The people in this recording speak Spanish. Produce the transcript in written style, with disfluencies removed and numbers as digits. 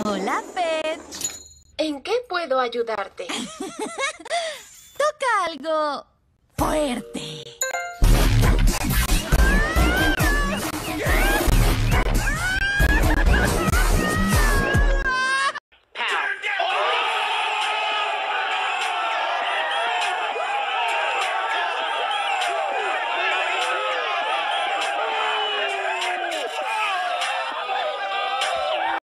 Hola, Fetch. ¿En qué puedo ayudarte? Toca algo fuerte.